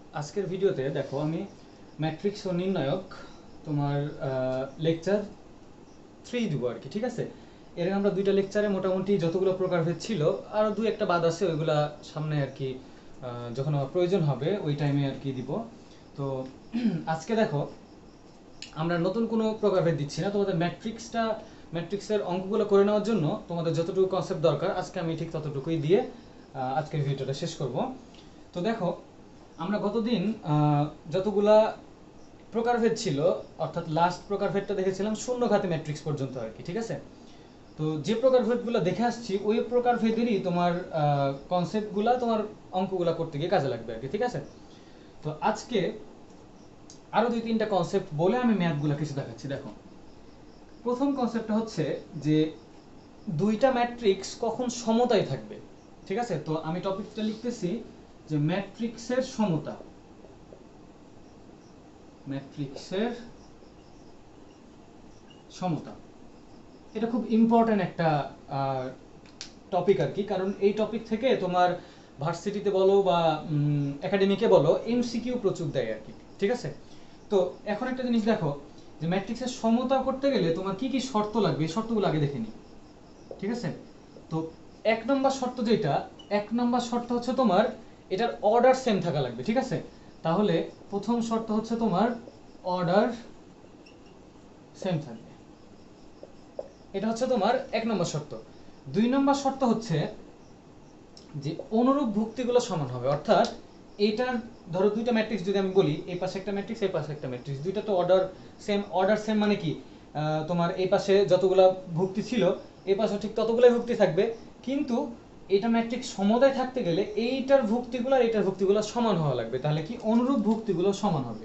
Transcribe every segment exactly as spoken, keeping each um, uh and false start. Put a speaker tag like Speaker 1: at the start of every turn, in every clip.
Speaker 1: আজকের ভিডিওতে দেখো আমি ম্যাট্রিক্স ও নির্ণায়ক তোমার লেকচার থ্রি দিব আর কি। ঠিক আছে, এর আগে আমরা দুইটা লেকচারে মোটামুটি যতগুলো প্রকারভেদ ছিল আরও দুই একটা বাদ আছে, ওইগুলা সামনে আর কি আহ, যখন আমার প্রয়োজন হবে ওই টাইমে আর কি দিব। তো আজকে দেখো আমরা নতুন কোনো প্রকারভেদ দিচ্ছি না, তোমাদের ম্যাট্রিক্সটা ম্যাট্রিক্সের অঙ্কগুলো করে নেওয়ার জন্য তোমাদের যতটুকু কনসেপ্ট দরকার আজকে আমি ঠিক ততটুকুই দিয়ে আহ, আজকের ভিডিওটা শেষ করব। তো দেখো আমরা গতদিন আহ, যতগুলা প্রকারভেদ ছিল, অর্থাৎ লাস্ট প্রকারভেদটা দেখেছিলাম শূন্যঘাতী ম্যাট্রিক্স পর্যন্ত আর কি। ঠিক আছে, তো যে প্রকারভেদগুলো দেখে আসছি ওই প্রকারভেদেরই তোমার কনসেপ্টগুলা তোমার অঙ্কগুলা করতে গিয়ে কাজে লাগবে আর কি। ঠিক আছে, তো আজকে আরো দুই তিনটা কনসেপ্ট বলে আমি ম্যাথগুলো কিছু দেখাচ্ছি। দেখো প্রথম কনসেপ্টটা হচ্ছে যে দুইটা ম্যাট্রিক্স কখন সমতায় থাকবে। ঠিক আছে, তো আমি টপিকটা লিখতেছি যে ম্যাট্রিক্সের সমতা। ম্যাট্রিক্সের সমতা এটা খুব ইম্পর্টেন্ট একটা টপিক আর কি, কারণ এই টপিক থেকে তোমার ভার্সিটিতে বলো বা একাডেমিকে বলো এমসিকিউ প্রচুর দেয় আর কি। ঠিক আছে, তো এখন একটা জিনিস দেখো যে ম্যাট্রিক্সের সমতা করতে গেলে তোমার কি কি শর্ত লাগবে এই শর্তগুলো আগে দেখে নিই। ঠিক আছে, তো এক নম্বর শর্ত যেটা, এক নম্বর শর্ত হচ্ছে তোমার এটার অর্ডার সেম থাকা লাগবে। ঠিক আছে, তাহলে প্রথম শর্ত হচ্ছে তোমার অর্ডার সেম থাকবে, এটা হচ্ছে তোমার এক নম্বর শর্ত। দুই নম্বর শর্ত হচ্ছে যে অনুরূপ ভুক্তিগুলো সমান হবে, অর্থাৎ এইটার ধরো দুইটা ম্যাট্রিক্স যদি আমি বলি, এই পাশে একটা ম্যাট্রিক্স এই পাশে একটা ম্যাট্রিক্স, দুইটা তো অর্ডার সেম। অর্ডার সেম মানে কি, আহ, তোমার এই পাশে যতগুলা ভুক্তি ছিল এই পাশে ঠিক ততগুলাই ভুক্তি থাকবে, কিন্তু এটা ম্যাট্রিক্স সমতায় থাকতে গেলে এইটার ভুক্তিগুলো আর এইটার ভুক্তিগুলো সমান হওয়া লাগবে। তাহলে কি অনুরূপ ভুক্তিগুলো সমান হবে,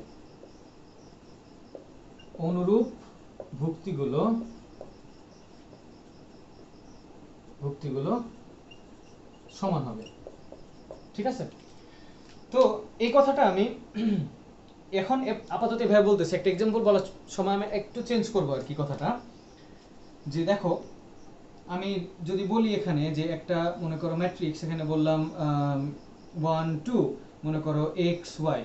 Speaker 1: অনুরূপ ভুক্তিগুলো ভুক্তিগুলো সমান হবে। ঠিক আছে, তো এই কথাটা আমি এখন আপাতত এভাবে বলতেছি, একটা এক্সাম্পল বলার সময় আমি একটু চেঞ্জ করবো আর কি কথাটা। যে দেখো আমি যদি বলি এখানে যে একটা মনে করো ম্যাট্রিক্স, এখানে বললাম ওয়ান টু, মনে করো এক্স ওয়াই,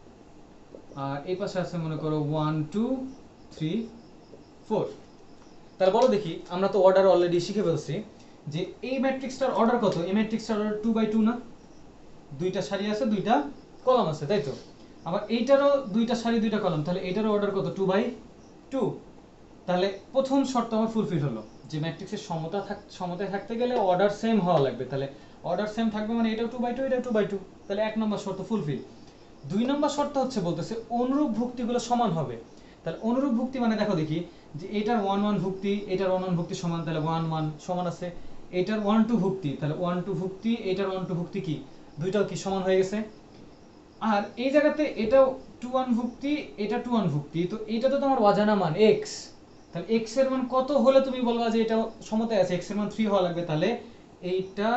Speaker 1: আর এই পাশে আছে মনে করো ওয়ান টু থ্রি ফোর। তাহলে বলো দেখি, আমরা তো অর্ডার অলরেডি শিখে ফেলছি যে এই ম্যাট্রিক্সটার অর্ডার কত, এই ম্যাট্রিক্সটার অর্ডার টু বাই টু না, দুইটা সারি আছে দুইটা কলাম আছে, তাই তো? আবার এইটারও দুইটা সারি দুইটা কলাম, তাহলে এইটারও অর্ডার কত, টু বাই টু। তাহলে প্রথম শর্ত আমার ফুলফিল হলো যে ম্যাট্রিক্সের সমতা থাক সমতায় থাকতে গেলে অর্ডার সেম হওয়া লাগবে। তাহলে অর্ডার সেম থাকবে মানে এটাও টু বাই টু এটাও টু বাই টু, তাহলে এক নম্বর শর্ত ফুলফিল। দুই নম্বর শর্ত হচ্ছে বলতেছে অনুরূপ ভুক্তিগুলো সমান হবে। তাহলে অনুরূপ ভুক্তি মানে দেখো দেখি যে এটার ওয়ান ওয়ান ভুক্তি এটার ওয়ান ওয়ান ভুক্তি সমান, তাহলে ওয়ান ওয়ান সমান আছে। এটার ওয়ান টু ভুক্তি, তাহলে ওয়ান টু ভুক্তি এটার ওয়ান টু ভুক্তি কি, দুইটাও কি সমান হয়ে গেছে। আর এই জায়গাতে এটাও টু ওয়ান ভুক্তি এটা টু ওয়ান ভুক্তি, তো এটা তো তোমার অজানা মান এক্স, তাহলে এক্স এর মান কত হলে তুমি বলবা যে এটা সমতায় আছে, এক্স এর মান থ্রি হওয়া লাগবে, তাহলে এইটা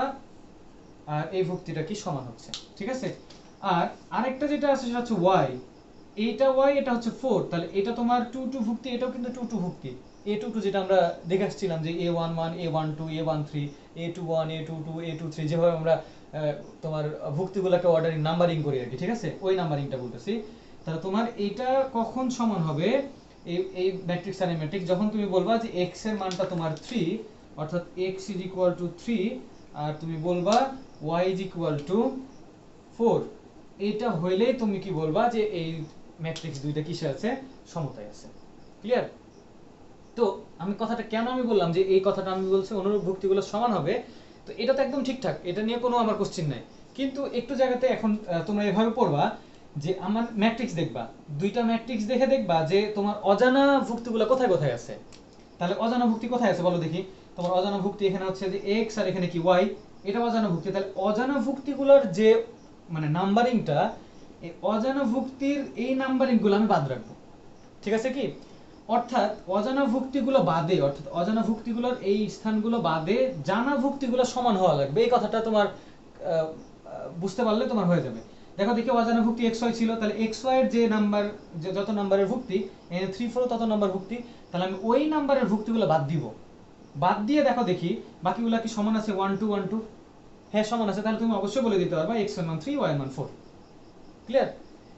Speaker 1: আর এই ভুক্তিটা কি সমান হচ্ছে। ঠিক আছে, আর আরেকটা যেটা আছে সেটা হচ্ছে ওয়াই, এইটা ওয়াই এটা হচ্ছে ফোর, তাহলে এটা তোমার টু টু ভুক্তি এটাও কিন্তু টু টু ভুক্তি, এ টু টু যেটা আমরা দেখে আসছিলাম যে a one one a one two a one three a two one a two two a two three, যেভাবে আমরা আহ, তোমার ভুক্তিগুলোকে অর্ডারিং নাম্বারিং করি আর কি। ঠিক আছে, ওই নাম্বারিংটা বলতেছি। তাহলে তোমার এইটা কখন সমান হবে, এই এই ম্যাট্রিক্স আর ম্যাট্রিক্স যখন তুমি বলবা যে এক্স এর মানটা তোমার থ্রি, অর্থাৎ x is equal to three, আর তুমি বলবা y is equal to four, এইটা হইলেই তুমি কি বলবা যে এই ম্যাট্রিক্স দুইটা কিসে আছে, সমতায় আছে। ক্লিয়ার? তো আমি কথাটা কেন আমি বললাম যে এই কথাটা আমি বলছি অনুরূপ ভুক্তিগুলো সমান হবে, তো এটা তো একদম ঠিকঠাক, এটা নিয়ে কোনো আমার কোশ্চেন নাই। কিন্তু একটু জায়গাতে এখন আহ, তোমরা এভাবে পড়বা যে আমার ম্যাট্রিক্স দেখবা, দুইটা ম্যাট্রিক্স দেখে দেখবা যে তোমার অজানা ভুক্তিগুলো কোথায় কোথায় আছে। তাহলে অজানা ভুক্তি কোথায় আছে বলো দেখি, তোমার অজানা ভুক্তি এখানে হচ্ছে যে এক্স আর এখানে কি ওয়াই, এটা অজানা ভুক্তি। তাহলে অজানা ভুক্তিগুলোর যে মানে নাম্বারিংটা, এই অজানা ভুক্তির এই নাম্বারিংগুলো আমি বাদ রাখবো। ঠিক আছে কি, অর্থাৎ অজানা ভুক্তিগুলো বাদে, অর্থাৎ অজানা ভুক্তিগুলোর এই স্থানগুলো বাদে জানা ভুক্তিগুলো সমান হওয়া লাগবে, এই কথাটা তোমার আহ, বুঝতে পারলে তোমার হয়ে যাবে। দেখো দেখি অজানা ভুক্তি এক্স ওয়াই ছিল, তাহলে এক্স ওয়াই এর যে নাম্বার, যে যত নাম্বারের ভুক্তি এখানে থ্রি ফোর তত নাম্বার ভুক্তি, তাহলে আমি ওই নাম্বারের ভুক্তিগুলো বাদ দিব। বাদ দিয়ে দেখো দেখি বাকিগুলো কি সমান আছে, ওয়ান টু ওয়ান টু, হ্যাঁ সমান আছে, তাহলে তুমি অবশ্যই বলে দিতে পারবা এক্স এর মান থ্রি ওয়াই এর মান ফোর। ক্লিয়ার?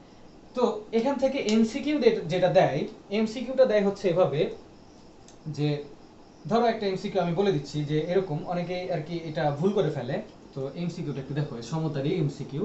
Speaker 1: তো এখান থেকে এমসিকিউ যেটা দেয়, এমসিকিউটা দেয় হচ্ছে এভাবে যে ধরো একটা এমসিকিউ আমি বলে দিচ্ছি যে এরকম অনেকে আর কি এটা ভুল করে ফেলে। তো এমসিকিউটা একটু দেখো, সমতারই এমসিকিউ।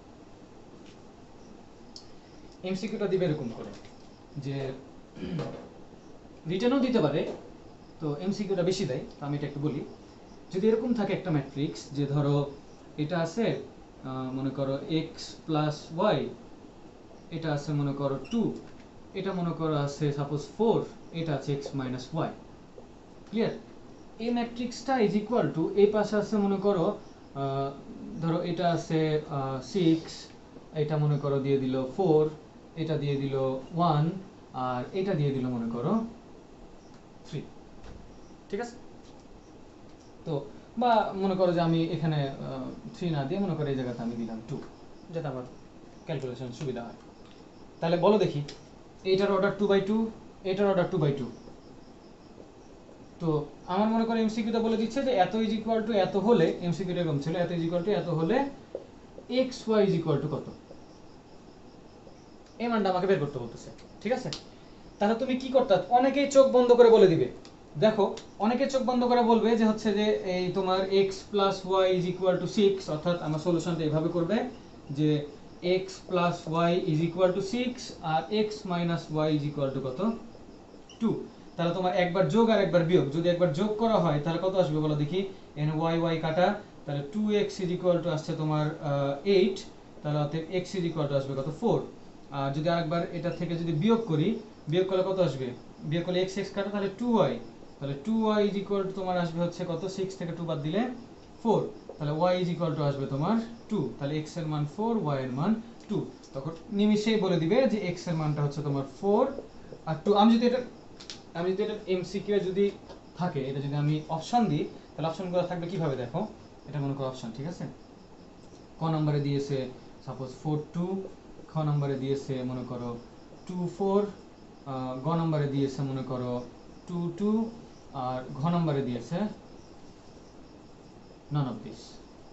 Speaker 1: এমসিকিউটা দিবে এরকম করে যে রিটেনও দিতে পারে, তো এমসিকিউটা বেশি দেয়, তো আমি এটা একটু বলি। যদি এরকম থাকে একটা ম্যাট্রিক্স যে ধরো এটা আছে মনে করো এক্স প্লাস ওয়াই, এটা আছে মনে করো টু, এটা মনে করো আছে সাপোজ ফোর, এটা আছে এক্স মাইনাস ওয়াই। ক্লিয়ার? এই ম্যাট্রিক্সটা ইজ ইকুয়াল টু এই পাশে আছে মনে করো ধরো এটা আছে সিক্স, এটা মনে করো দিয়ে দিল ফোর, এটা দিয়ে দিল ওয়ান, আর এটা দিয়ে দিল মনে করো থ্রি। ঠিক আছে? তো বা মনে করো যে আমি এখানে থ্রি না দিয়ে মনে করো এই জায়গাতে আমি দিলাম টু, যাতে আমার ক্যালকুলেশন সুবিধা হয়। তাহলে বলো দেখি, এইটার অর্ডার টু বাই টু, এটার অর্ডার টু বাই টু। তো আমার মনে করো এমসিকিউটা বলে দিচ্ছে যে এত ইজ ইকুয়াল টু এত হলে, এমসিকিউটা এরকম ছিল, এত ইজ ইকুয়াল টু এত হলে x y is equal to কত, এই মানটা আমাকে বের করতে বলতেছে। ঠিক আছে? তাহলে তুমি কি করতে, অনেকেই চোখ বন্ধ করে বলে দিবে, দেখো অনেকে চোখ বন্ধ করে বলবে যে হচ্ছে যে এই তোমার x plus y is equal to six, অর্থাৎ আমার সলিউশনটা এইভাবে করবে যে x plus y is equal to six আর x minus y is equal to কত, টু। তাহলে তোমার একবার যোগ আর একবার বিয়োগ, যদি একবার যোগ করা হয় তাহলে কত আসবে বলো দেখি, এন ওয়াই ওয়াই কাটা, তাহলে two x is equal to আসছে তোমার এইট, তাহলে অতএব x ইজ ইকুয়াল টু আসবে কত, ফোর। আর যদি আরেকবার এটা থেকে যদি বিয়োগ করি, বিয়োগ করলে কত আসবে, বিয়োগ করলে x x কাটা, তাহলে টু ওয়াই, তাহলে two y is equal to তোমার আসবে হচ্ছে কত, সিক্স থেকে টু বাদ দিলে ফোর, তাহলে y ইজ ইকুয়াল টু আসবে তোমার টু, তাহলে x এর মান ফোর, y এর মান টু। তখন নিমিশেই বলে দিবে যে x এর মানটা হচ্ছে তোমার ফোর আর টু। আমি যদি এটা আমি যদি এটা এমসিকিউ যদি থাকে, এটা যদি আমি অপশন দিই, তাহলে অপশনগুলো থাকবে কিভাবে দেখো, এটা মনে করো অপশন। ঠিক আছে? ক নম্বরে দিয়েছে সাপোজ ফোর টু, খ নম্বরে দিয়েছে মনে করো টু ফোর, গ নম্বরে দিয়েছে মনে করো টু টু, আর ঘ নম্বরে দিয়েছে none of this।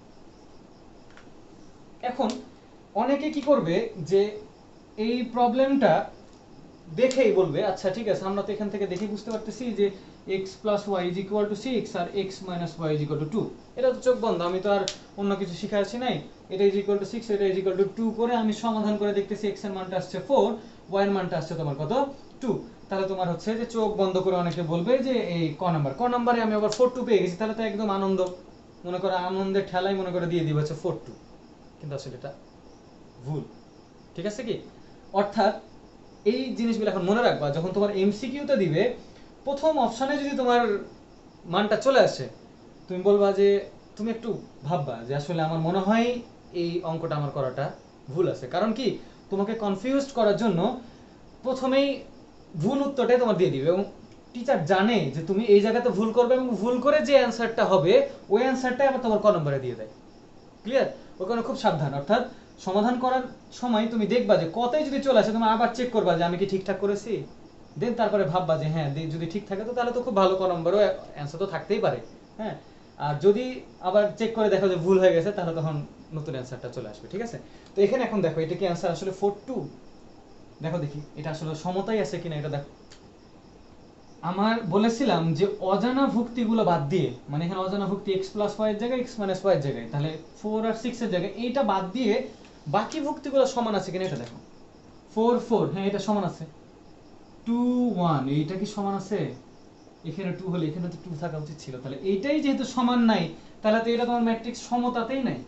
Speaker 1: এখন অনেকে কি করবে যে এই প্রবলেমটা দেখেই বলবে আচ্ছা ঠিক আছে, আমরা তো এখান থেকে দেখে বুঝতে পারতেছি যে x plus y is equal to six আর x minus y is equal to two, এটা তো চোখ বন্ধ, আমি তো আর অন্য কিছু শিখাচ্ছি নাই। এটা ইজ ইকুয়াল টু সিক্স, এটা ইজ ইকুয়াল টু টু করে আমি সমাধান করে দেখতেছি x এর মানটা আসছে ফোর, y এর মানটা আসছে তোমার কত, টু। তাহলে তোমার হচ্ছে যে চোখ বন্ধ করে অনেকে বলবে যে এই ক নাম্বার, ক নাম্বারে আমি আবার ফোর টু পেয়ে গেছি, তাহলে তো একদম আনন্দ, মনে করো আনন্দের ঠেলাই মনে করে দিয়ে দিবে হচ্ছে ফোর টু, কিন্তু আসলে এটা ভুল। ঠিক আছে কি? অর্থাৎ এই জিনিসগুলো এখন মনে রাখবা, যখন তোমার এমসিকিউতে দিবে প্রথম অপশনে যদি তোমার মানটা চলে আসে, তুমি বলবা যে তুমি একটু ভাববা যে আসলে আমার মনে হয় এই অঙ্কটা আমার করাটা ভুল আছে। কারণ কি, তোমাকে কনফিউজড করার জন্য প্রথমেই ভুল উত্তরটাই তোমার দিয়ে দিবে, এবং টিচার জানে যে তুমি এই জায়গাতে ভুল করবে, এবং ভুল করে যে অ্যান্সারটা হবে ওই অ্যান্সারটাই আবার তোমার ক নম্বরে দিয়ে দেয়। ক্লিয়ার? ওখানে খুব সাবধান। অর্থাৎ সমাধান করার সময় তুমি দেখবা যে কতই যদি চলে আসে, তুমি আবার চেক করবা যে আমি কি ঠিকঠাক করেছি, দেন তারপরে ভাববা যে হ্যাঁ যদি ঠিক থাকে তো তাহলে তো খুব ভালো, ক নম্বরও অ্যান্সার তো থাকতেই পারে। হ্যাঁ, আর যদি আবার চেক করে দেখো যে ভুল হয়ে গেছে, তাহলে তখন নতুন অ্যান্সারটা চলে আসবে। ঠিক আছে? তো এখানে এখন দেখো এটা কি অ্যান্সার আসলে ফোর টু, দেখো দেখি এটা আসলে সমতাই আছে কিনা, এটা দেখো। আমার বলেছিলাম যে অজানা ভুক্তিগুলো বাদ দিয়ে, মানে এখানে অজানা ভুক্তি x প্লাস ওয়াই এর জায়গায় x মাইনাস ওয়াই এর জায়গায়, তাহলে ফোর আর সিক্স এর জায়গায় এইটা বাদ দিয়ে বাকি ভুক্তিগুলো সমান আছে কিনা এটা দেখো। ফোর ফোর, হ্যাঁ এটা সমান আছে। টু ওয়ান, এইটা কি সমান আছে? এখানে টু হলে এখানে তো টু থাকা উচিত ছিল, তাহলে এইটাই যেহেতু সমান নাই, তাহলে তো এটা তোমার ম্যাট্রিক্স সমতাতেই নাই,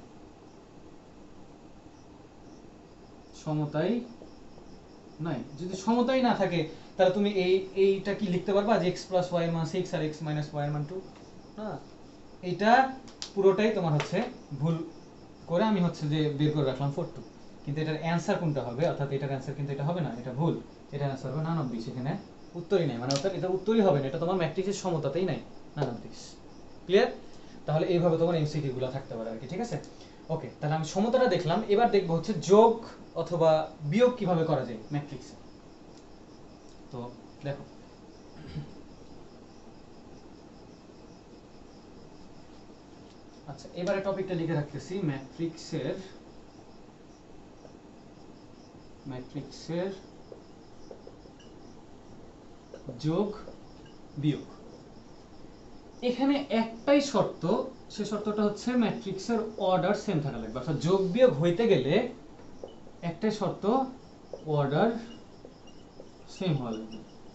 Speaker 1: সমতাই নাই। যদি সমতাই না থাকে তাহলে তুমি এই এইটা কি লিখতে পারবা যে x প্লাস ওয়াই এর মান সিক্স আর x মাইনাস ওয়াই এর মান টু? না, এটা পুরোটাই তোমার হচ্ছে ভুল করে আমি হচ্ছে যে বের করে রাখলাম ফোর টু, কিন্তু এটার অ্যান্সার কোনটা হবে, অর্থাৎ এটার অ্যান্সার কিন্তু এটা হবে না, এটা ভুল। এটার অ্যান্সার হবে নান অফ দিস, এখানে উত্তরই নাই, মানে অর্থাৎ এটা উত্তরই হবে না, এটা তোমার ম্যাট্রিক্সের সমতাতেই নাই, নান অফ দিস। ক্লিয়ার? তাহলে এইভাবে তোমার এমসিকিউ গুলো থাকতে পারে আর কি। ঠিক আছে? ওকে, তাহলে আমি সমতাটা দেখলাম, এবার দেখবো হচ্ছে যোগ অথবা বিয়োগ কিভাবে করা যায় ম্যাট্রিক্সে। তো দেখো, আচ্ছা এবারে টপিকটা লিখে রাখতেছি ম্যাট্রিক্সের ম্যাট্রিক্সের যোগ বিয়োগ। এখানে একটাই শর্ত, সে শর্তটা হচ্ছে ম্যাট্রিক্সের অর্ডার সেম থাকা লাগবে, অর্থাৎ যোগ বিয়োগ হইতে গেলে একটাই শর্ত, অর্ডার সেম হওয়া লাগবে।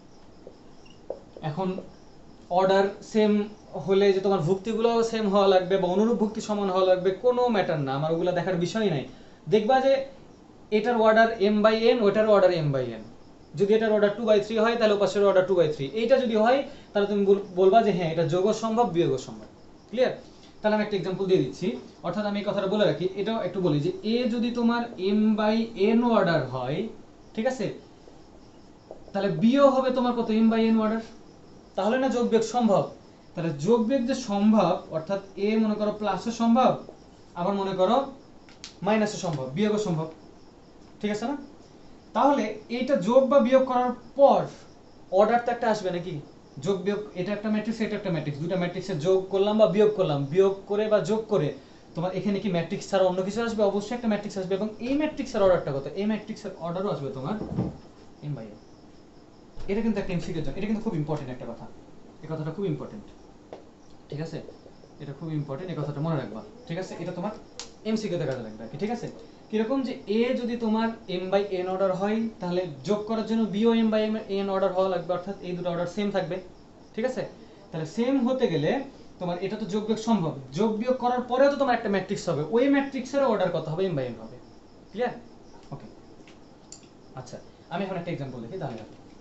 Speaker 1: এখন অর্ডার সেম হলে যে তোমার ভুক্তিগুলো সেম হওয়া লাগবে বা অনুরূপ ভুক্তি সমান হওয়া লাগবে কোনো ম্যাটার না, আমার ওগুলো দেখার বিষয় নাই। দেখবা যে এটার অর্ডার এম বাই এন, ওটার অর্ডার এম বাই এন। যদি এটার অর্ডার টু বাই থ্রি হয় তাহলে ওপাশের অর্ডার টু বাই থ্রি। এইটা যদি হয় তাহলে তুমি বলবা যে হ্যাঁ এটা যোগও সম্ভব বিয়োগও সম্ভব। ক্লিয়ার? তাহলে আমি একটা এক্সাম্পল দিয়ে দিচ্ছি। অর্থাৎ আমি এই কথাটা বলে রাখি, এটাও একটু বলি যে এ যদি তোমার এম বাই এন অর্ডার হয়, ঠিক আছে, তাহলে বিও হবে তোমার কত, এম বাই এন অর্ডার। তাহলে না যোগ বিয়োগ সম্ভব। তাহলে যোগ বিয়োগ যে সম্ভব, অর্থাৎ এ মনে করো প্লাসও সম্ভব, আবার মনে করো মাইনাসও সম্ভব, বিয়োগও সম্ভব। ঠিক আছে না? তাহলে এইটা যোগ বা বিয়োগ করার পর অর্ডার তো একটা আসবে নাকি? যোগ বিয়োগ, এটা একটা ম্যাট্রিক্স, এটা একটা ম্যাট্রিক্স, দুটো ম্যাট্রিক্সের যোগ করলাম বা বিয়োগ করলাম, বিয়োগ করে বা যোগ করে তোমার এখানে কি ম্যাট্রিক্স ছাড়া অন্য কিছু আসবে? অবশ্যই একটা ম্যাট্রিক্স আসবে, এবং এই ম্যাট্রিক্সের অর্ডারটা কত? এই ম্যাট্রিক্সের অর্ডারও আসবে তোমার এম বাই এন। এটা কিন্তু একটা এমসিকিউর জন্য, এটা কিন্তু খুব ইম্পর্টেন্ট একটা কথা, এই কথাটা খুব ইম্পর্টেন্ট। ঠিক আছে, এটা খুব ইম্পর্টেন্ট, এই কথাটা মনে রাখবা। ঠিক আছে, এটা তোমার এমসিকিউতে কাজে লাগবে। ঠিক আছে, কিরকম যে এ যদি তোমার এম বাই এন অর্ডার হয় তাহলে যোগ করার জন্য বিও এম বাই এন অর্ডার হওয়া লাগবে, অর্থাৎ এই দুটো অর্ডার সেম থাকবে। ঠিক আছে, তাহলে সেম হতে গেলে তোমার এটা তো যোগ বিয়োগ সম্ভব, যোগ বিয়োগ করার পরেও তো তোমার একটা ম্যাট্রিক্স হবে, ওই ম্যাট্রিক্সের অর্ডার কত হবে? এম বাই এন হবে। ক্লিয়ার? ওকে, আচ্ছা আমি এখন একটা এক্সাম্পল দেখি, তাহলে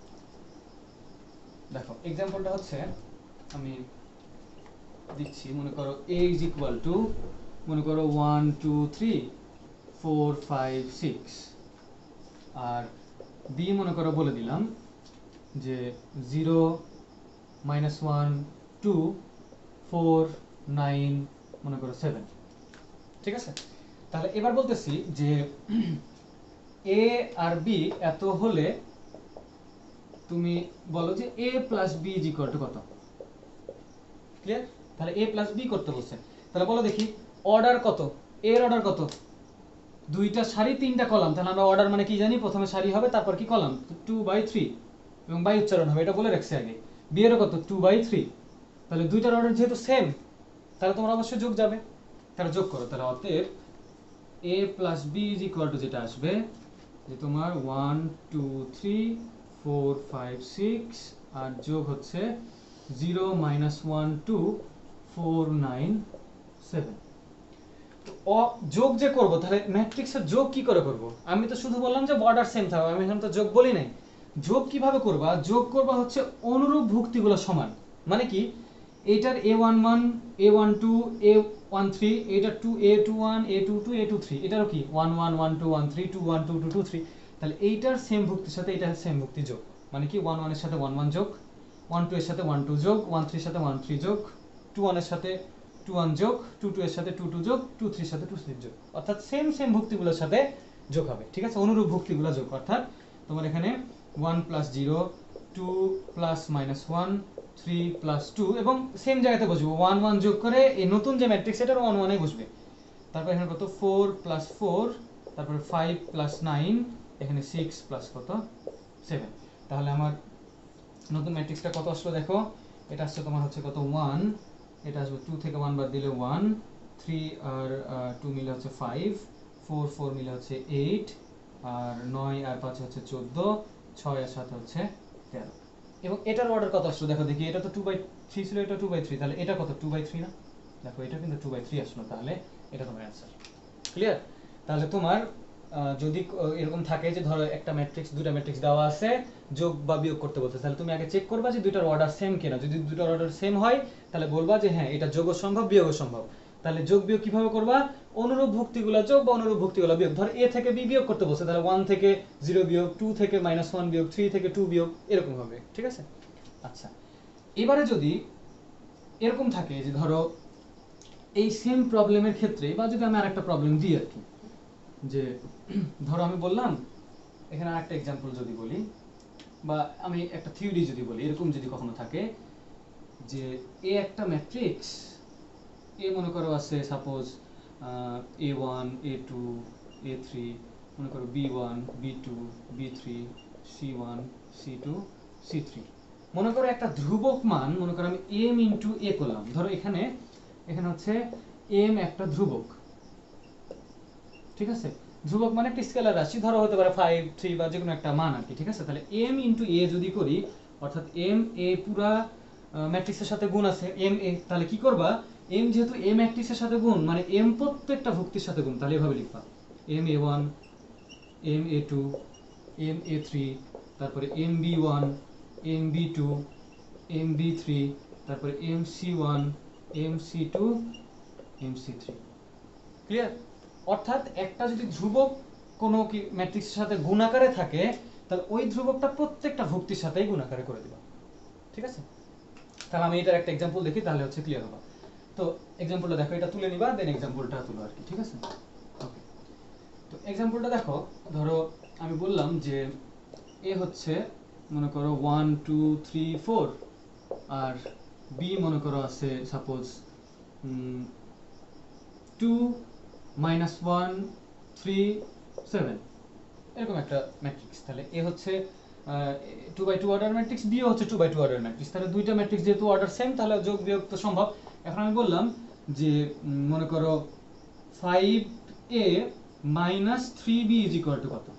Speaker 1: দেখো এক্সাম্পলটা হচ্ছে আমি দিচ্ছি, মনে করো a is equal to মনে করো one two three four five six, আর b মনে করো বলে দিলাম যে zero minus one two four nine মনে করো সেভেন। ঠিক আছে, তাহলে এবার বলতেছি যে a আর b এত হলে তুমি বলো যে a plus b is equal to কত। ক্লিয়ার? তাহলে a প্লাস b করতে বলছে, তাহলে বলো দেখি অর্ডার কত, এর অর্ডার কত? দুইটা সারি তিনটা কলাম, তাহলে আমরা অর্ডার মানে কি জানি, প্রথমে সারি হবে তারপর কি কলাম, টু বাই থ্রি, এবং বাই উচ্চারণ হবে, এটা বলে রাখছি আগে। বি এর কত, টু বাই থ্রি। তাহলে দুইটার অর্ডার যেহেতু সেম, তাহলে তোমার অবশ্যই যোগ যাবে, তাহলে যোগ করো। তাহলে অতএব a plus b is equal to যেটা আসবে যে তোমার one two three four five six আর যোগ হচ্ছে zero minus one two four nine seven. যোগ যে করব, তাহলে ম্যাট্রিক্সের যোগ কি করে করব? আমি তো শুধু বললাম যে বর্ডার সেম থাকবে, আমি এখন তো যোগ বলি নাই। যোগ কিভাবে করবা? যোগ করবা হচ্ছে অনুরূপ ভুক্তিগুলো সমান। মানে কি, এইটার a one one, a one two, a one three, এইটার two a two one, a two two, a two three, এটারও কি one one, one two, one three, two one, two two, two three. তাহলে এইটার same ভুক্তির সাথে এইটার same ভুক্তি যোগ, মানে কি ওয়ান ওয়ানের সাথে ওয়ান ওয়ান যোগ, ওয়ান টু এর সাথে ওয়ান টু যোগ, ওয়ান থ্রির সাথে ওয়ান থ্রি যোগ, টু ওয়ানের সাথে টু ওয়ান যোগ, টু টু এর সাথে টু টু যোগ, টু থ্রির সাথে টু থ্রি যোগ, অর্থাৎ সেম সেম ভুক্তিগুলোর সাথে যোগ হবে। ঠিক আছে, অনুরূপ ভুক্তিগুলো যোগ, অর্থাৎ তোমার এখানে one plus zero, two plus minus one, three plus two, এবং সেম জায়গাতে বসবে ওয়ান ওয়ান যোগ করে এই নতুন যে ম্যাট্রিক্স এটার ওয়ান ওয়ানে বসবে। তারপর এখানে কত, ফোর প্লাস ফোর, তারপরে ফাইভ প্লাস নাইন, এখানে সিক্স প্লাস কত, সেভেন। তাহলে আমার নতুন ম্যাট্রিক্সটা কত আসলো দেখো, এটা আসছে তোমার হচ্ছে কত, ওয়ান, এটা আসবে টু থেকে ওয়ান বাদ দিলে ওয়ান, থ্রি আর টু মিলে হচ্ছে ফাইভ, ফোর ফোর মিলে হচ্ছে এইট, আর নয় আর পাঁচ হচ্ছে চোদ্দ, ছয় আর সাত হচ্ছে তেরো। এবং এটার অর্ডার কত আসলো দেখো দেখি, এটা তো টু বাই থ্রি ছিল, এটা টু বাই থ্রি, তাহলে এটা কত, টু বাই থ্রি না? দেখো এটা কিন্তু টু বাই থ্রি আসলো, তাহলে এটা তোমার অ্যান্সার। ক্লিয়ার? তাহলে তোমার যদি এরকম থাকে যে ধরো একটা ম্যাট্রিক্স, দুটো ম্যাট্রিক্স দেওয়া আছে, যোগ বা বিয়োগ করতে বলতে, তাহলে তুমি আগে চেক করবা যে দুইটার অর্ডার সেম কিনা। যদি দুইটার অর্ডার সেম হয় তাহলে বলবা যে হ্যাঁ এটা যোগও সম্ভব বিয়োগও সম্ভব। তাহলে যোগ বিয়োগ কিভাবে করবা? অনুরূপ ভুক্তিগুলো যোগ বা অনুরূপ ভুক্তিগুলো বিয়োগ। ধর এ থেকে বি বিয়োগ করতে বলছে, তাহলে ওয়ান থেকে জিরো বিয়োগ, টু থেকে মাইনাস ওয়ান বিয়োগ, থ্রি থেকে টু বিয়োগ, এরকম হবে। ঠিক আছে, আচ্ছা এবারে যদি এরকম থাকে যে ধরো এই সেম প্রবলেমের ক্ষেত্রে, বা যদি আমি আরেকটা প্রবলেম দিই আর কি, যে ধরো আমি বললাম এখানে আরেকটা এক্সাম্পল যদি বলি, বা আমি একটা থিওরি যদি বলি, এরকম যদি কখনো থাকে যে এ একটা ম্যাট্রিক্স, এ মনে করো আছে suppose a one, a two, a three, মনে করো b one b two b three c one c two c three. মনে করো একটা ধ্রুবক মান, মনে করো আমি এম ইন্টু এ করলাম। ধরো এখানে এখানে হচ্ছে এম একটা ধ্রুবক, ঠিক আছে? ধ্রুবক মানে একটা স্কেলার রাশি, ধরো হতে পারে ফাইভ থ্রি বা যে কোনো একটা মান আর কি, ঠিক আছে? তাহলে এম ইন্টু এ যদি করি, অর্থাৎ এম এ পুরা ম্যাট্রিক্সের সাথে গুণ আছে এম এ, তাহলে কি করবা, এম যেহেতু এ ম্যাট্রিক্সের সাথে গুণ মানে এম প্রত্যেকটা ভুক্তির সাথে গুণ, তাহলে এভাবে লিখবা m a one m a two m a three, তারপরে m b one m b two m b three, তারপরে m c one m c two m c three. Clear? অর্থাৎ একটা যদি ধ্রুবক কোনো কি ম্যাট্রিক্সের সাথে গুণাকারে থাকে, তাহলে ওই ধ্রুবকটা প্রত্যেকটা ভুক্তির সাথেই গুণাকারে করে দিবা, ঠিক আছে? তাহলে আমি এটার একটা এক্সাম্পল দেখি, তাহলে হচ্ছে ক্লিয়ার হবে। তো এক্সাম্পলটা দেখো, এটা তুলে নিবা, দেন এক্সাম্পলটা তুলো আর কি, ঠিক আছে? ওকে, তো এক্সাম্পলটা দেখো, ধরো আমি বললাম যে এ হচ্ছে মনে করো ওয়ান টু থ্রি ফোর, আর বি মনে করো আছে suppose two minus one three seven, এরকম একটা ম্যাট্রিক্স। তাহলে এ হচ্ছে two by two order matrix, b হচ্ছে two by two order matrix. তাহলে দুইটা ম্যাট্রিক্স যেহেতু অর্ডার সেম, তাহলে যোগ বিয়োগ তো সম্ভব। এখন আমি বললাম যে মনে করো five a minus three b is equal to কত,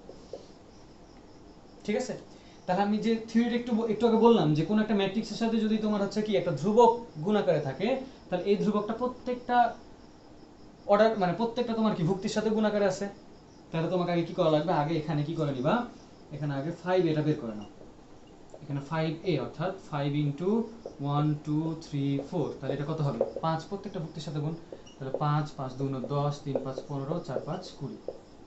Speaker 1: ঠিক আছে? তাহলে আমি যে থিওরিটা একটু একটু আগে বললাম যে কোন একটা ম্যাট্রিক্সের সাথে যদি তোমার হচ্ছে কি একটা ধ্রুবক গুণাকারে থাকে, তাহলে এই ধ্রুবকটা প্রত্যেকটা অর্ডার মানে প্রত্যেকটা তোমার কি ভুক্তির সাথে গুণাকারে আছে। তাহলে তোমাকে আগে কি করা লাগবে, আগে এখানে কি করে নিবা, এখানে আগে ফাইভ এটা বের করে নাও। এখানে ফাইভ এ অর্থাৎ five into one two three four, তাহলে এটা কত হবে, পাঁচ, প্রত্যেকটা ভুক্তির সাথে গুণ। তাহলে পাঁচ পাঁচ দুগুণ দশ, তিন পাঁচ পনেরো, চার পাঁচ কুড়ি,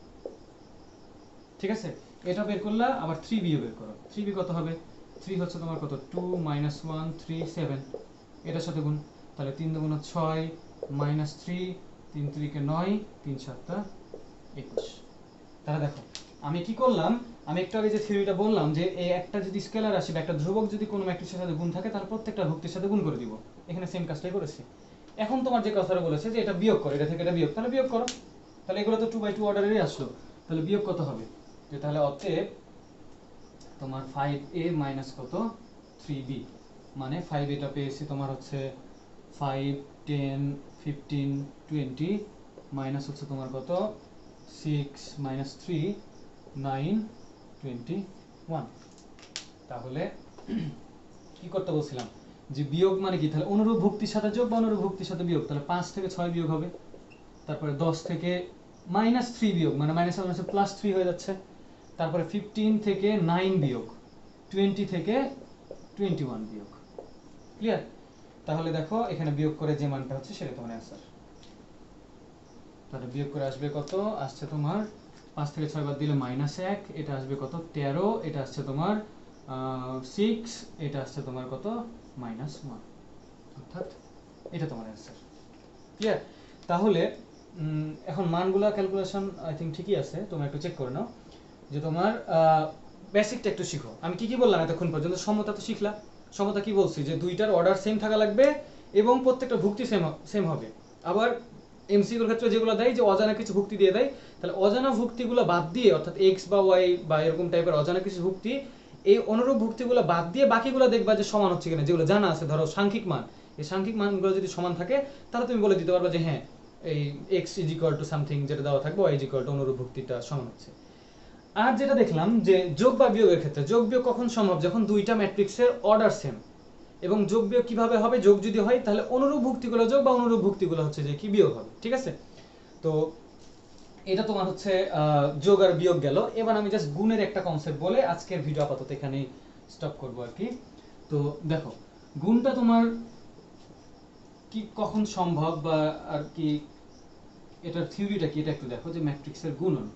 Speaker 1: ঠিক আছে? এটা বের করলা, আবার থ্রি বিও বের করো। থ্রি বি কত হবে, থ্রি হচ্ছে তোমার কত, two minus one three seven, এটার সাথে গুণ। তাহলে তিন দুগুণ ছয় মাইনাস থ্রি, তিন তিরিকে নয়, তিন সাতটা একুশ। তাহলে দেখো আমি কি করলাম, আমি একটু আগে যে থিওরিটা বললাম যে এই একটা যদি স্কেলার রাশি বা একটা ধ্রুবক যদি কোনো ম্যাট্রিক্সের সাথে গুণ থাকে, তাহলে প্রত্যেকটা ভুক্তির সাথে গুণ করে দিব। এখানে সেম কাজটাই করেছি। এখন তোমার যে কথাটা বলেছে যে এটা বিয়োগ করো, এটা থেকে এটা বিয়োগ, তাহলে বিয়োগ করো। তাহলে এগুলো তো টু বাই টু অর্ডারেরই আসলো, তাহলে বিয়োগ কত হবে, যে তাহলে অতএব তোমার ফাইভ এ মাইনাস কত থ্রি বি, মানে ফাইভ এটা পেয়েছি তোমার হচ্ছে five ten fifteen twenty, minus হচ্ছে তোমার কত six minus three nine twenty one. তাহলে কি করতে বলছিলাম যে বিয়োগ মানে কি, তাহলে অনুরূপ ভুক্তির সাথে যোগ বা অনুরূপ ভুক্তির সাথে বিয়োগ। তাহলে পাঁচ থেকে ছয় বিয়োগ হবে, তারপরে দশ থেকে মাইনাস থ্রি বিয়োগ মানে মাইনাস মাইনাস প্লাস থ্রি হয়ে যাচ্ছে, তারপরে ফিফটিন থেকে নাইন বিয়োগ, টোয়েন্টি থেকে টোয়েন্টি ওয়ান বিয়োগ। ক্লিয়ার? তাহলে দেখো এখানে বিয়োগ করে যে মানটা হচ্ছে সেটা তোমার অ্যান্সার। তাহলে বিয়োগ করে আসবে কত, আসছে তোমার পাঁচ থেকে ছয় বাদ দিলে মাইনাস এক, এটা আসবে কত তেরো, এটা আসছে তোমার সিক্স, এটা আসছে তোমার কত মাইনাস ওয়ান, অর্থাৎ এটা তোমার অ্যান্সার। ক্লিয়ার? তাহলে এখন মানগুলা ক্যালকুলেশন আই থিঙ্ক ঠিকই আছে, তোমরা একটু চেক করে নাও যে তোমার বেসিকটা একটু শিখো। আমি কি কি বললাম এতক্ষণ পর্যন্ত, সমতা তো শিখলা। সমতা কি বলছি, যে দুইটার অর্ডার সেম থাকা লাগবে এবং প্রত্যেকটা ভুক্তি সেম সেম হবে। আবার এমসিকিউর ক্ষেত্রে যেগুলো দেয় যে অজানা কিছু ভুক্তি দিয়ে দেয়, তাহলে অজানা ভুক্তিগুলো বাদ দিয়ে, অর্থাৎ এক্স বা ওয়াই বা এরকম টাইপের অজানা কিছু ভুক্তি, এই অনুরূপ ভুক্তিগুলো বাদ দিয়ে বাকিগুলো দেখবা যে সমান হচ্ছে কিনা, যেগুলো জানা আছে, ধরো সাংখ্যিক মান, এই সাংখ্যিক মানগুলো যদি সমান থাকে তাহলে তুমি বলে দিতে পারবে যে হ্যাঁ এই x is equal to something যেটা দেওয়া থাকবে, ওয়াই ইজ ইকুয়াল টু অনুরূপ ভুক্তিটা সমান হচ্ছে। আর যেটা দেখলাম যে যোগ বা বিয়োগের ক্ষেত্রে, যোগ বিয়োগ কখন সম্ভব, যখন দুইটা ম্যাট্রিক্সের অর্ডার সেম। এবং যোগ বিয়োগ কিভাবে হবে, যোগ যদি হয় তাহলে অনুরূপ ভুক্তিগুলো যোগ বা অনুরূপ ভুক্তিগুলো হচ্ছে যে কি বিয়োগ হবে, ঠিক আছে? তো এটা তোমার হচ্ছে যোগ আর বিয়োগ গেল। এবার আমি জাস্ট গুণের একটা কনসেপ্ট বলে আজকের ভিডিও আপাতত এখানেই স্টপ করবো আর কি। তো দেখো গুণটা তোমার কি কখন সম্ভব বা আর কি এটার থিওরিটা কি, এটা একটু দেখো যে ম্যাট্রিক্সের গুণন,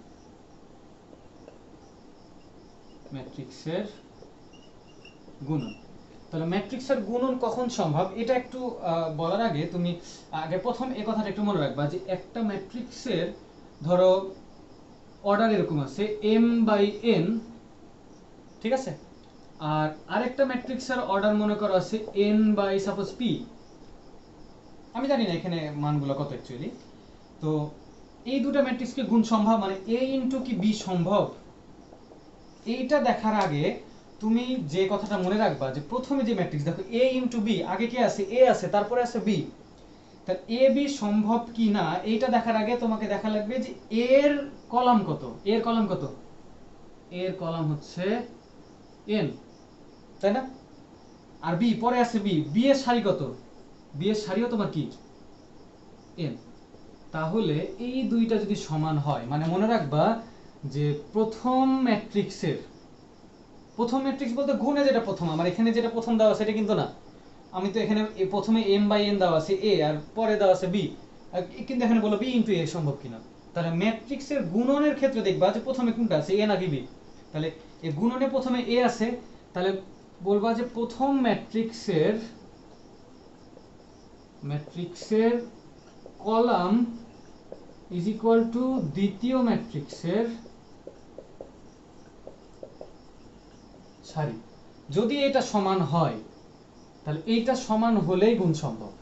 Speaker 1: ম্যাট্রিক্সের গুণন। তাহলে ম্যাট্রিক্সের গুণন কখন সম্ভব এটা একটু বলার আগে তুমি আগে প্রথম এই কথাটা একটু মনে রাখবা যে একটা ম্যাট্রিক্সের ধরো অর্ডার এরকম আছে m বাই n, ঠিক আছে? আর আরেকটা ম্যাট্রিক্সের অর্ডার মনে করো আছে n বাই সাপোজ p। আমি জানি না এখানে মানগুলো কত অ্যাকচুয়ালি। তো এই দুটো ম্যাট্রিক্স কি গুণ সম্ভব, মানে এ ইনটু কি বি সম্ভব, এইটা দেখার আগে তুমি যে কথাটা মনে রাখবা যে প্রথমে যে ম্যাট্রিক্স দেখো এ ইনটু বি, আগে কি আছে এ আছে তারপরে আছে বি, তাহলে এ বি সম্ভব কি না এইটা দেখার আগে তোমাকে দেখা লাগবে যে এর কলাম কত, এর কলাম কত, এর কলাম হচ্ছে এন, তাই না, আর বি পরে আছে বি, বি এর সারি কত, বি এর সারিও তোমার কি এন। তাহলে এই দুইটা যদি সমান হয়, মানে মনে রাখবা যে প্রথম ম্যাট্রিক্সের, প্রথম ম্যাট্রিক্স বলতে গুণে যেটা প্রথম, আমার এখানে যেটা প্রথম দেওয়া সেটা কিন্তু না, আমি তো এখানে প্রথমে এম বাই এন দেওয়া আছে এ আর পরে দেওয়া আছে বি, কিন্তু এখানে বলো বি ইনটু এ সম্ভব কিনা, তাহলে ম্যাট্রিক্সের গুণনের ক্ষেত্রে দেখবা যে প্রথমে কোনটা আছে এ নাকি বি, তাহলে এই গুণনে প্রথমে এ আছে, তাহলে বলবা যে প্রথম ম্যাট্রিক্সের ম্যাট্রিক্সের কলাম ইজ ইকুয়াল টু দ্বিতীয় ম্যাট্রিক্সের সারি। যদি এটা সমান হয় তাহলে এইটা সমান হলেই গুণ সম্ভব।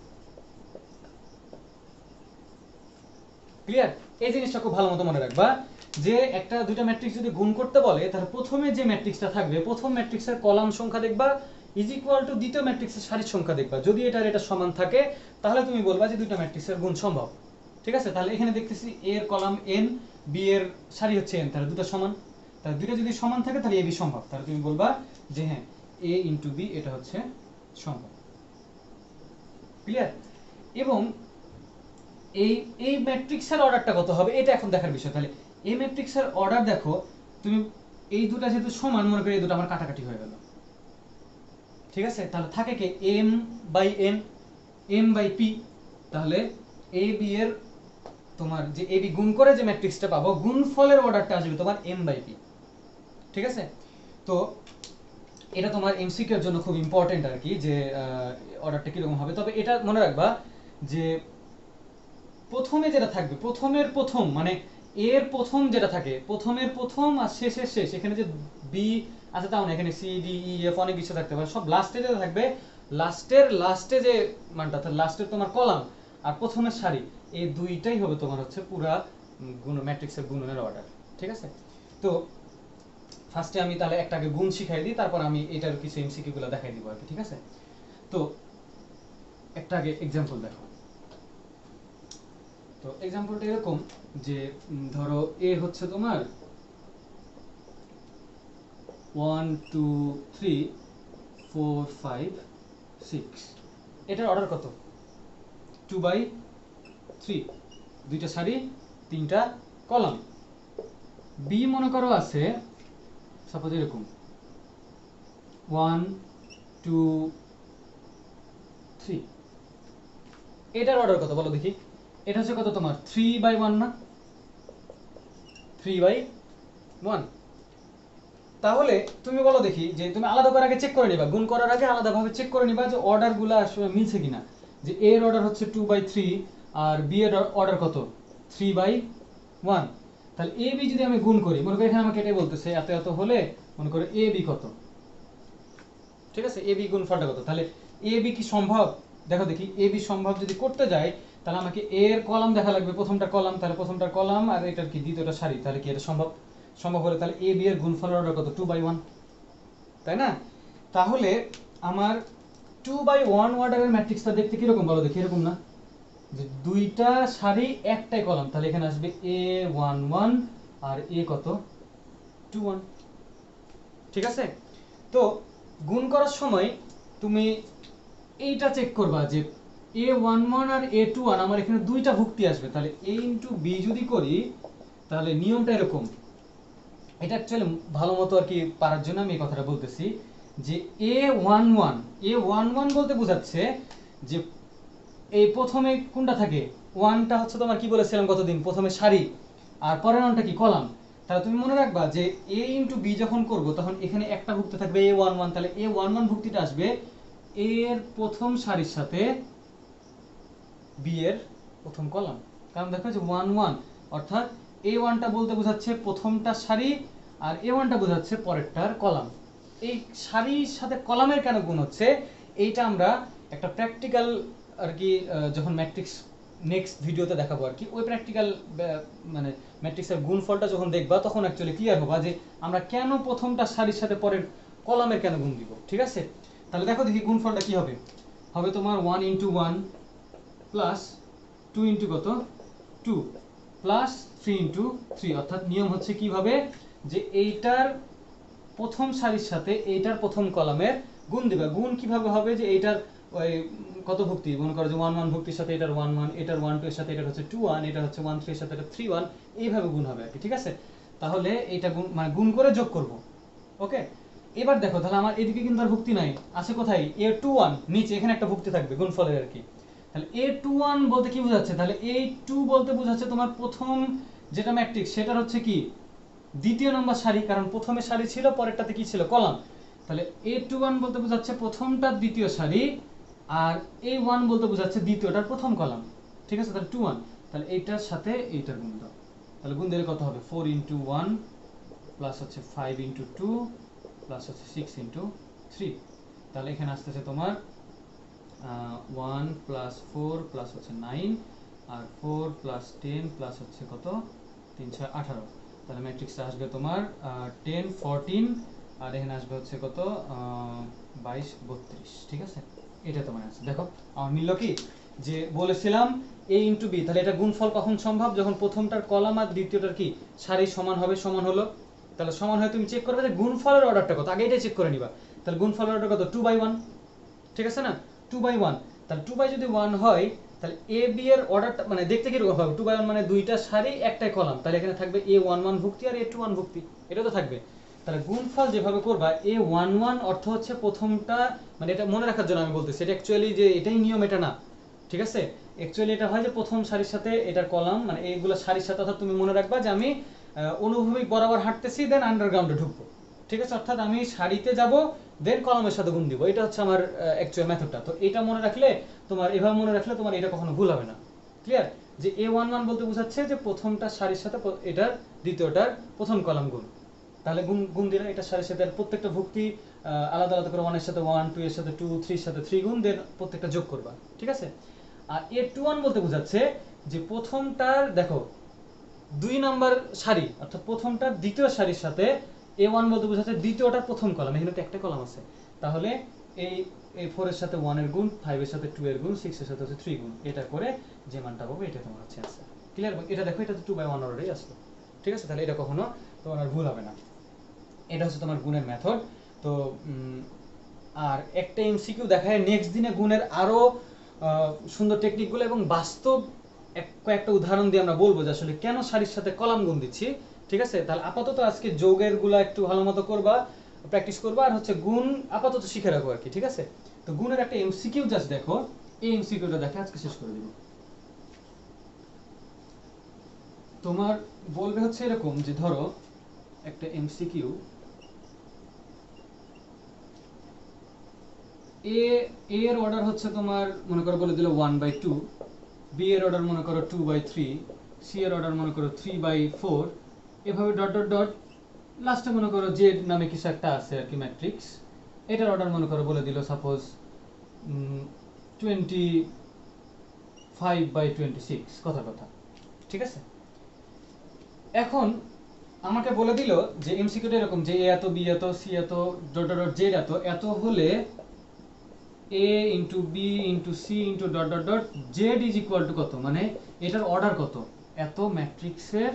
Speaker 1: ক্লিয়ার? এই জিনিসটা খুব ভালো মতো মনে রাখবা যে একটা দুইটা ম্যাট্রিক্স যদি গুণ করতে বলে তাহলে প্রথমে যে ম্যাট্রিক্সটা থাকবে প্রথম ম্যাট্রিক্সের কলাম সংখ্যা দেখবা ইজ ইকুয়াল টু দ্বিতীয় ম্যাট্রিক্সের সারির সংখ্যা দেখবা, যদি এটা আর এটা সমান থাকে তাহলে তুমি বলবা যে দুইটা ম্যাট্রিক্সের গুণ সম্ভব। ঠিক আছে? তাহলে এখানে দেখতেছি এ এর কলাম n, বি এর সারি হচ্ছে n, তাহলে দুটো সমান, তাহলে দুটো যদি সমান থাকে তাহলে এ বি সম্ভব, তাহলে তুমি বলবা যে হ্যাঁ a ইনটু বি এটা হচ্ছে সম্ভব। ক্লিয়ার? এবং এই এই ম্যাট্রিক্সের অর্ডারটা কত হবে এটা এখন দেখার বিষয়। তাহলে এই ম্যাট্রিক্সের অর্ডার দেখো, তুমি এই দুটো যেহেতু সমান, মনে করি এই দুটো আমার কাটাকাটি হয়ে গেল, ঠিক আছে, তাহলে থাকে কি m by n, m by p, তাহলে a b এর তোমার যে a b গুণ করে যে ম্যাট্রিক্সটা পাবো গুণফলের অর্ডারটা আসবে তোমার m বাই p। ঠিক আছে? তো এটা তোমার এমসিকিউ এর জন্য খুব ইম্পর্টেন্ট আর কি, যে অর্ডারটা কিরকম হবে। তবে এটা মনে রাখবা যে প্রথমে যেটা থাকবে প্রথমের প্রথম, মানে এর প্রথম যেটা থাকে প্রথমের প্রথম আর শেষের শেষ, এখানে যে বি আছে তাও না, এখানে সি ডি ই এফ অনেক কিছু থাকতে পারে, সব লাস্টে যেটা থাকবে লাস্টের লাস্টে যে মানটা থাকে লাস্টের তোমার কলাম আর প্রথমের সারি, এই দুইটাই হবে তোমার হচ্ছে পুরা গুণ ম্যাট্রিক্সের গুণনের অর্ডার। ঠিক আছে? তো ফার্স্টে আমি তাহলে একটাকে গুণ শিখাই দিই, তারপর আমি এটার কিছু এমসিকিউ গুলো দেখাই দিব আর কি। ঠিক আছে? তো একটা আগে এক্সাম্পল দেখো। তো এক্সাম্পলটা এরকম যে ধরো এ হচ্ছে তোমার one two three four five six, এটার অর্ডার কত? টু বাই থ্রি, দুইটা সারি তিনটা কলাম। বি মনে করো আছে সাপোজ এরকম ওয়ান টু থ্রি, এটার অর্ডার কত বলো দেখি? এটা হচ্ছে কত তোমার থ্রি বাই ওয়ান না, থ্রি বাই ওয়ান। তাহলে তুমি বলো দেখি যে তুমি আলাদা করে আগে চেক করে নিবা, গুণ করার আগে আলাদাভাবে চেক করে নিবা যে অর্ডারগুলো আসলে মিলছে কিনা, যে এ এর অর্ডার হচ্ছে টু বাই থ্রি আর বি এর অর্ডার কত থ্রি বাই ওয়ান। তাহলে এ বি যদি আমি গুণ করি, মনে করি এখানে আমাকে এটাই বলতেছে এত এত হলে মনে করো এ বি কত। ঠিক আছে? এ বি গুণফলটা কত, তাহলে এ বি কি সম্ভব? দেখো দেখি এ বি সম্ভব যদি করতে যাই তাহলে আমাকে এর কলাম দেখা লাগবে, প্রথমটার কলাম, তাহলে প্রথমটার কলাম আর এটার কি দ্বিতীয়টা সারি, তাহলে কি এটা সম্ভব? সম্ভব হলে তাহলে এ বি এর গুণফলের অর্ডার কত টু বাই ওয়ান, তাই না? তাহলে আমার টু বাই ওয়ান অর্ডারের ম্যাট্রিক্সটা দেখতে কিরকম বলো দেখি? এরকম না যে দুইটা সারি একটাই কলাম, তাহলে এখানে আসবে এ ওয়ান ওয়ান আর এ কত টু ওয়ান। ঠিক আছে? তো গুণ করার সময় তুমি এইটা চেক করবা যে এ ওয়ান ওয়ান আর এ টু ওয়ান আমার এখানে দুইটা ভুক্তি আসবে, তাহলে এ ইন্টু বি যদি করি তাহলে নিয়মটা এরকম। এটা অ্যাকচুয়ালি ভালো মতো আর কি পারার জন্য আমি এই কথাটা বলতেছি যে a one one, a one one বলতে বোঝাচ্ছে যে এই প্রথমে কোনটা থাকে ওয়ানটা হচ্ছে তোমার কি বলেছিলাম কতদিন প্রথমে সারি আর পরের ওয়ানটা কি কলাম। তাহলে তুমি মনে রাখবা যে এ ইন্টু বি যখন করবো তখন এখানে একটা ভুক্তি থাকবে এ ওয়ান ওয়ান, তাহলে এ ওয়ান ওয়ান ভুক্তিটা আসবে এ এর প্রথম সারির সাথে বি এর প্রথম কলাম, কারণ দেখো যে ওয়ান ওয়ান অর্থাৎ এ ওয়ানটা বলতে বোঝাচ্ছে প্রথমটা সারি আর এ ওয়ানটা বোঝাচ্ছে পরেরটার কলাম। এই সারির সাথে কলামের কেন গুণ হচ্ছে এইটা আমরা একটা প্র্যাকটিক্যাল আর কি যখন ম্যাট্রিক্স নেক্সট ভিডিওতে দেখাবো আর কি। ওই প্র্যাকটিক্যাল মানে ম্যাট্রিক্সের গুণফলটা যখন দেখবা তখন অ্যাকচুয়ালি ক্লিয়ার হবা যে আমরা কেন প্রথমটা সারির সাথে পরের কলামের কেন গুণ দিব। ঠিক আছে, তাহলে দেখো দেখি গুণফলটা কি হবে। হবে তোমার one into one plus two into কত two plus three into three. অর্থাৎ নিয়ম হচ্ছে কিভাবে যে এইটার প্রথম সারির সাথে এইটার প্রথম কলামের গুণ দিবা। গুণ কিভাবে হবে যে এইটার ওই কত ভুক্তি, মনে করো যে ওয়ান ওয়ান ভুক্তির সাথে এটার ওয়ান ওয়ান, এটার ওয়ান টু এর সাথে এটার হচ্ছে টু ওয়ান, এটা হচ্ছে ওয়ান থ্রি এর সাথে এটা থ্রি ওয়ান, এইভাবে গুণ হবে আর কি। ঠিক আছে, তাহলে এটা গুণ মানে গুণ করে যোগ করব। ওকে, এবার দেখো তাহলে আমার এদিকে কিন্তু আর ভুক্তি নাই, আছে কোথায় এ টু ওয়ান, নিচে এখানে একটা ভুক্তি থাকবে গুণফলের আর কি। তাহলে এ টু ওয়ান বলতে কি বোঝাচ্ছে, তাহলে এ টু বলতে বোঝাচ্ছে তোমার প্রথম যেটা ম্যাট্রিক্স সেটার হচ্ছে কি দ্বিতীয় নম্বর সারি, কারণ প্রথমে সারি ছিল পরেরটাতে কি ছিল কলাম। তাহলে এ টু ওয়ান বলতে বোঝাচ্ছে প্রথমটার দ্বিতীয় সারি, আর এ ওয়ান বলতে বোঝাচ্ছে দ্বিতীয়টার প্রথম কলাম। ঠিক আছে, তাহলে টু ওয়ান, তাহলে এইটার সাথে এইটার গুণ দাও। তাহলে গুণ দিলে কত হবে ফোর ইন্টু ওয়ান প্লাস হচ্ছে ফাইভ ইন্টু টু প্লাস হচ্ছে সিক্স ইন্টু থ্রি। তাহলে এখানে আসতেছে তোমার ওয়ান প্লাস ফোর প্লাস হচ্ছে নাইন, আর ফোর প্লাস টেন প্লাস হচ্ছে কত তিন ছয় আঠারো। তাহলে ম্যাট্রিক্সটা আসবে তোমার টেন ফোরটিন, আর এখানে আসবে হচ্ছে কত বাইশ বত্রিশ। ঠিক আছে, এটা তোমার আছে। দেখো আমার মিলল কি, যে বলেছিলাম এ ইন্টু বি, তাহলে এটা গুণফল কখন সম্ভব, যখন প্রথমটার কলাম আর দ্বিতীয়টার কি সারি সমান হবে। সমান হলো, তাহলে সমান হয় তুমি চেক করবে যে গুণফলের অর্ডারটা কত, আগে এটাই চেক করে নিবা। তাহলে গুণফলের অর্ডার কত টু বাই ওয়ান, ঠিক আছে না, টু বাই ওয়ান। তাহলে টু বাই যদি ওয়ান হয় তাহলে এ বি এর অর্ডারটা মানে দেখতে কিরকম হবে, টু বাই ওয়ান মানে দুইটা সারি একটাই কলাম, তাহলে এখানে থাকবে এ ওয়ান ওয়ান ভুক্তি আর এ টু ওয়ান ভুক্তি, এটা তো থাকবে। তাহলে গুণফল যেভাবে করবা এ ওয়ান ওয়ান অর্থ হচ্ছে প্রথমটা, মানে এটা মনে রাখার জন্য আমি বলতেছি, এটা অ্যাকচুয়ালি যে এটাই নিয়ম এটা না। ঠিক আছে, অ্যাকচুয়ালি এটা হয় যে প্রথম সারির সাথে এটার কলাম মানে এইগুলো সারির সাথে, অর্থাৎ তুমি মনে রাখবা যে আমি অনুভূমিক বরাবর হাঁটতেছি দেন আন্ডারগ্রাউন্ডে ঢুকবো। ঠিক আছে, অর্থাৎ আমি সারিতে যাব দেন কলামের সাথে গুণ দিব, এটা হচ্ছে আমার অ্যাকচুয়াল মেথডটা। তো এটা মনে রাখলে তোমার, এভাবে মনে রাখলে তোমার এটা কখনো ভুল হবে না। ক্লিয়ার, যে এ ওয়ান ওয়ান বলতে বোঝাচ্ছে যে প্রথমটা সারির সাথে এটার দ্বিতীয়টার প্রথম কলাম গুণ। তাহলে গুণ গুণ দিলে এটা সারির সাথে প্রত্যেকটা ভুক্তি আলাদা আলাদা করে, ওয়ানের সাথে ওয়ান, টু এর সাথে টু, থ্রির সাথে থ্রি গুণ দেন প্রত্যেকটা যোগ করবা। ঠিক আছে, আর এ টু ওয়ান বলতে বোঝাচ্ছে যে প্রথমটার দেখো দুই নাম্বার সারি, অর্থাৎ প্রথমটার দ্বিতীয় সারির সাথে এ ওয়ান বলতে বোঝাচ্ছে দ্বিতীয়টার প্রথম কলাম, এখানে তো একটা কলাম আছে, তাহলে এই এই ফোর এর সাথে ওয়ান এর গুণ, ফাইভ এর সাথে টু এর গুণ, সিক্স এর সাথে হচ্ছে থ্রি গুণ, এটা করে যে মানটা পাবো এটা তোমার হচ্ছে আছে। ক্লিয়ার, এটা দেখো এটা তো টু বাই ওয়ান অলরেডি আসলো। ঠিক আছে, তাহলে এটা কখনো তোমার আর ভুল হবে না। এটা হচ্ছে তোমার গুণের মেথড। তো আর একটা এমসিকিউ দেখায় নেক্সট দিনে গুণের আরো সুন্দর টেকনিকগুলো এবং বাস্তব কয়েকটা উদাহরণ দিয়ে আমরা বলবো যে আসলে কেন সারির সাথে কলাম গুণ দিচ্ছি। ঠিক আছে, তাহলে আপাতত আজকে যোগের গুলা একটু ভালো মতো করবা, প্র্যাকটিস করবা, আর হচ্ছে গুণ আপাতত শিখে রাখো আর কি। ঠিক আছে, তো গুণের একটা এমসিকিউ জাস্ট দেখো, এই এমসিকিউটা দেখে আজকে শেষ করে দিব। তোমার বলবে হচ্ছে এরকম যে ধরো একটা এমসিকিউ, এ এর অর্ডার হচ্ছে তোমার মনে করো বলে দিল ওয়ান বাই টু, বি এর অর্ডার মনে করো টু বাই থ্রি, সি এর অর্ডার মনে করো থ্রি বাই ফোর, এভাবে ডট ডট ডট লাস্টে মনে করো জেড নামে কিছু একটা আছে আর কি ম্যাট্রিক্স, এটার অর্ডার মনে করো বলে দিল suppose twenty five by twenty six, কথা কথা। ঠিক আছে, এখন আমাকে বলে দিল যে এমসিকিউটা এরকম যে এ এত, বি এত, সি এত, ডট ডট ডট জেড এত, এত হলে A into B into C into dot dot dot Z is equal to কত, মানে এটার অর্ডার কত, এত ম্যাট্রিক্সের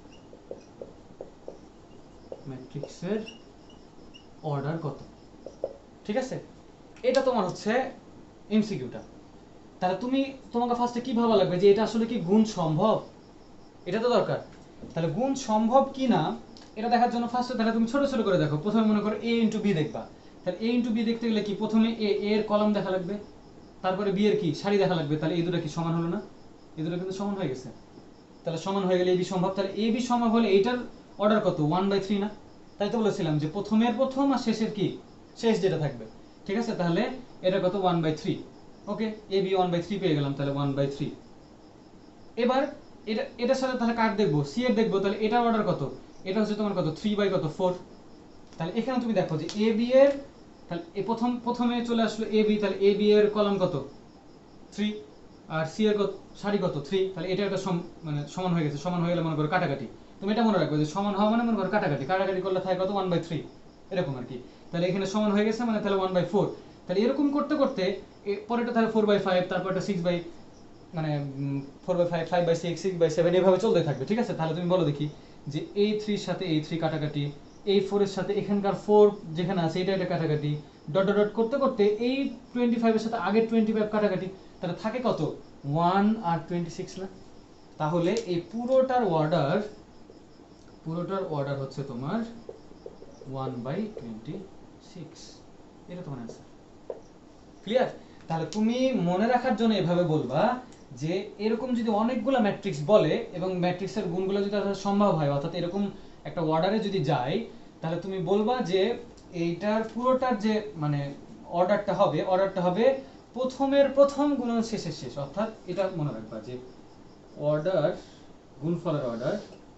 Speaker 1: ম্যাট্রিক্সের অর্ডার কত। ঠিক আছে, এটা তোমার হচ্ছে এমসিকিউটা। তাহলে তুমি তোমাকে ফার্স্টে কি ভাবা লাগবে যে এটা আসলে কি গুণ সম্ভব, এটা তো দরকার। তাহলে গুণ সম্ভব কি না এটা দেখার জন্য ফার্স্টে তাহলে তুমি ছোট ছোট করে দেখো। প্রথমে মনে করো এ ইন্টু বি দেখবা, তাহলে এ ইন্টু বি দেখতে গেলে কি প্রথমে এ এর কলাম দেখা লাগবে, তারপরে বি এর কি সারি দেখা লাগবে, তাহলে এই দুটো কি সমান হলো না, এই দুটো কিন্তু সমান হয়ে গেছে। তাহলে সমান হয়ে গেলে এ বি সম্ভব, তাহলে এ বি সম্ভব হলে এইটার অর্ডার কত ওয়ান বাই থ্রি না, তাই তো বলেছিলাম যে প্রথমের প্রথম আর শেষের কি শেষ যেটা থাকবে। ঠিক আছে, তাহলে এটা কত one by three. Okay, A B one by three পেয়ে গেলাম, তাহলে ওয়ান বাই থ্রি। এবার এটা এটার সাথে তাহলে কার দেখবো, সি এর দেখবো, তাহলে এটার অর্ডার কত, এটা হচ্ছে তোমার কত থ্রি বাই কত ফোর। তাহলে এখানে তুমি দেখো যে এ বি এর, তাহলে এই প্রথম প্রথমে চলে আসলো এ বি, তাহলে এ বি এর কলাম কত থ্রি, আর সি এর কত সারি কত থ্রি, তাহলে এটা একটা মানে সমান হয়ে গেছে। সমান হয়ে গেলে মনে করো কাটাকাটি, তুমি এটা মনে রাখবে যে সমান হওয়া মানে মনে করো কাটাকাটি, কাটাকাটি করলে থাকে কত ওয়ান বাই থ্রি এরকম আর কি। তাহলে এখানে সমান হয়ে গেছে মানে তাহলে ওয়ান বাই ফোর। তাহলে এরকম করতে করতে পরেরটা তাহলে ফোর বাই ফাইভ, তারপরটা সিক্স বাই মানে four by five, five by six, six by seven এভাবে চলতে থাকবে, ঠিক আছে। তাহলে তুমি বলো দেখি যে এই থ্রির সাথে এই থ্রি কাটাকাটি, এই ফোরের সাথে এখানকার ফোর যেখানে আছে এটা এটা কাটাকাটি, ডট ডট ডট করতে করতে এই টোয়েন্টি ফাইভের সাথে আগের টোয়েন্টি ফাইভ কাটাকাটি, তাহলে থাকে কত ওয়ান আর টোয়েন্টি সিক্স না। তাহলে এই পুরোটার অর্ডার পুরোটার অর্ডার হচ্ছে তোমার ওয়ান বাই টোয়েন্টি সিক্স, এটা তোমার অ্যান্সার। ক্লিয়ার? তাহলে তুমি মনে রাখার জন্য এভাবে বলবা যে এরকম যদি অনেকগুলো ম্যাট্রিক্স বলে এবং ম্যাট্রিক্সের গুণগুলো যদি সম্ভব হয়, অর্থাৎ এরকম একটা অর্ডারে যদি যায়, তাহলে তুমি বলবা যে এইটার পুরোটার যে মানে অর্ডারটা হবে, অর্ডারটা হবে প্রথমের প্রথম গুণন শেষের শেষ। অর্থাৎ এটা মনে রাখবা যে অর্ডার গুণফলের অর্ডার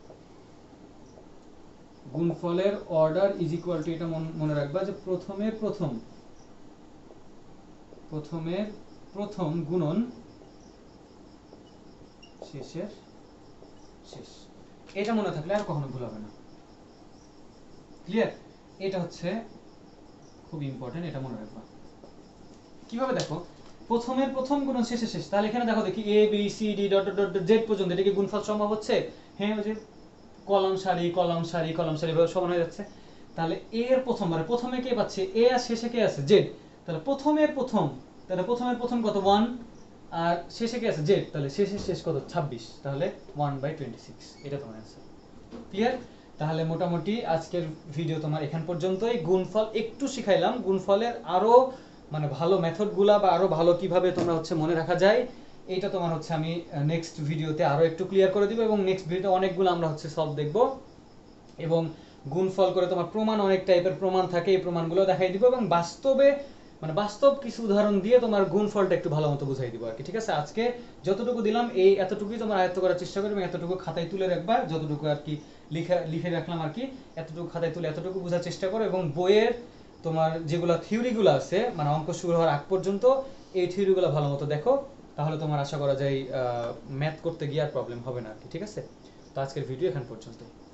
Speaker 1: গুণফলের অর্ডার ইজ ইকুয়াল টু, এটা মনে রাখবা যে প্রথমের প্রথম প্রথমের প্রথম গুণন শেষের শেষ। এটা মনে থাকলে আর কখনো ভুল হবে না। ক্লিয়ার? এটা হচ্ছে খুব ইম্পর্টেন্ট, এটা মনে রাখবা। কিভাবে দেখো, প্রথমের প্রথম গুণন শেষের শেষ। তাহলে এখানে দেখো দেখি A B C D dot dot dot Z পর্যন্ত, এটা কি গুণফল সম্ভব হচ্ছে? হ্যাঁ, ওই যে কলাম সারি কলাম সারি কলাম সারি ভাবে সমান হয়ে যাচ্ছে। তাহলে এ এর প্রথম মানে প্রথমে কে পাচ্ছে? এ আর শেষে কে আছে? জেড। তাহলে প্রথমের প্রথম, তাহলে প্রথমের প্রথম কত? ওয়ান, আর শেষে কে আছে? জেড। তাহলে শেষের শেষ কত? ছাব্বিশ। তাহলে ওয়ান বাই টোয়েন্টি সিক্স, এটা তোমার অ্যান্সার। ক্লিয়ার? তাহলে মোটামুটি আজকের ভিডিও তোমার এখান পর্যন্তই। গুণফল একটু শিখাইলাম, গুণফলের আরো মানে ভালো মেথডগুলা বা আরো ভালো কিভাবে তোমরা হচ্ছে মনে রাখা যায়, এইটা তোমার হচ্ছে আমি নেক্সট ভিডিওতে আরো একটু ক্লিয়ার করে দিব। এবং নেক্সট ভিডিওতে অনেকগুলো আমরা হচ্ছে সলভ দেখব এবং গুণফল করে তোমার প্রমাণ, অনেক টাইপের প্রমাণ থাকে, এই প্রমাণগুলো দেখাই দিব এবং বাস্তবে মানে বাস্তব কিছু উদাহরণ দিয়ে তোমার গুণফলটা একটু ভালো মতো বুঝাই দিব আর কি। ঠিক আছে? আজকে যতটুকু দিলাম এই এতটুকুই তোমার আয়ত্ত করার চেষ্টা করবে এবং এতটুকু খাতায় তুলে রাখবা, যতটুকু আর কি লিখে লিখে রাখলাম আর কি, এতটুকু খাতায় তুলে এতটুকু বোঝার চেষ্টা করো। এবং বইয়ের তোমার যেগুলো থিওরিগুলো আছে মানে অঙ্ক শুরু হওয়ার আগ পর্যন্ত এই থিওরিগুলো ভালো মতো দেখো, তাহলে তোমার আশা করা যায় ম্যাথ করতে গিয়ে আর প্রবলেম হবে না আর কি। ঠিক আছে? তো আজকের ভিডিও এখান পর্যন্ত।